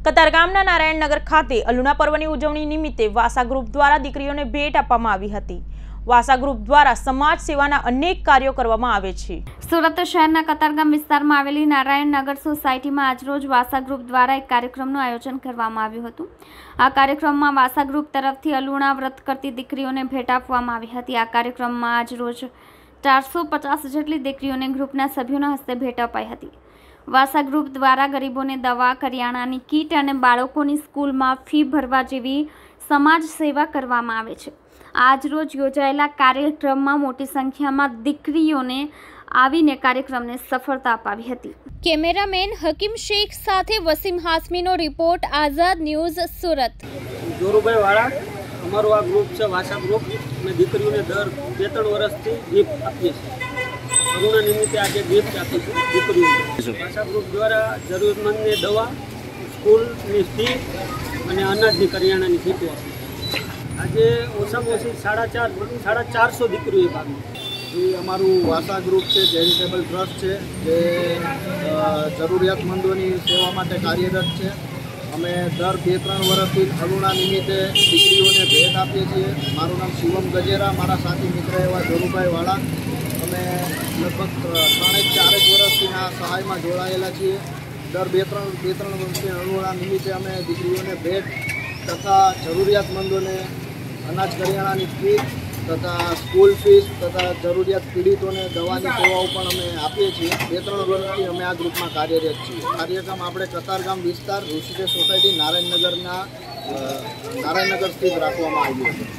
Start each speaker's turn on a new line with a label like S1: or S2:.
S1: કતારગામના નારાયણનગર ખાતે અલુણા પર્વની ઉજવણી નિમિત્તે વાસા ગ્રુપ દ્વારા દીકરીઓને ભેટ આપવામાં આવી હતી। વાસા ગ્રુપ દ્વારા સમાજ સેવાના અનેક કાર્યો કરવામાં આવે છે।
S2: સુરત શહેરના કતારગામ વિસ્તારમાં આવેલી નારાયણનગર સોસાયટીમાં આજરોજ વાસા ગ્રુપ દ્વારા એક કાર્યક્રમનું આયોજન કરવામાં આવ્યું હતું। આ કાર્યક્રમમાં વાસા ગ્રુપ તરફથી અલુણા વ્રત કરતી દીકરીઓને ભેટ આપવામાં આવી હતી। આ કાર્યક્રમમાં આજરોજ 450 જેટલી દીકરીઓને ગ્રુપના સભ્યોના હસ્તે ભેટ અપાઈ હતી। વાસા ગ્રુપ દ્વારા ગરીબોને દવા, કરિયાણાની કીટ અને બાળકોની સ્કૂલમાં ફી ભરવા જેવી સમાજ સેવા કરવામાં આવે છે। આજરોજ યોજાયેલા કાર્યક્રમમાં મોટી સંખ્યામાં દીકરીઓને આવીને કાર્યક્રમને સફળતા અપાવી હતી। કેમેરામેન હકીમ શેખ સાથે વસીમ હાસમીનો રિપોર્ટ, આઝાદ ન્યૂઝ, સુરત।
S3: જોરુભાઈ વાળા અમારું આ ગ્રુપ છે વાસા ગ્રુપ। અમે દીકરીઓને દર 2-3 વર્ષથી ગિફ્ટ આપીએ છીએ। કરુણા નિમિત્તે આજે ગિફ્ટ આપીશું દીકરીઓને। વાસા ગ્રુપ દ્વારા જરૂરતમંદને દવા, સ્કૂલની ફી અને અનાજની કરિયાણાની કીટો આપી। આજે ઓછામાં ઓછી 450 દીકરીઓએ ભાગ લીધો।
S4: એ અમારું વાસા ગ્રુપ છે, ચેરિટેબલ ટ્રસ્ટ છે, જે જરૂરિયાતમંદોની સેવા માટે કાર્યરત છે। અમે દર 2-3 વર્ષથી અલુણા નિમિત્તે દીકરીઓને ભેટ આપીએ છીએ। મારું નામ શિવમ ગજેરા, મારા સાથી મિત્ર એવા જોરુભાઈ વાળા। અમે લગભગ 3-4 વર્ષથી આ સહાયમાં જોડાયેલા છીએ। દર 2-3 વર્ષથી અલુણા નિમિત્તે અમે દીકરીઓને ભેટ તથા જરૂરિયાતમંદોને અનાજ કરિયાણાની કીટ તથા સ્કૂલ ફીસ તથા જરૂરિયાત પીડિતોને દવાની સેવાઓ પણ અમે આપીએ છીએ। 2-3 વર્ષથી અમે આ ગ્રુપમાં કાર્યરત છીએ। કાર્યક્રમ આપણે કતારગામ વિસ્તાર ઋષિકેશ સોસાયટી નારાયણનગર સ્થિત રાખવામાં આવ્યું છે।